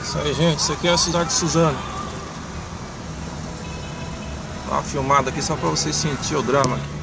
Isso aí, gente, isso aqui é a cidade de Suzano. Dá uma filmada aqui só pra vocês sentirem o drama aqui.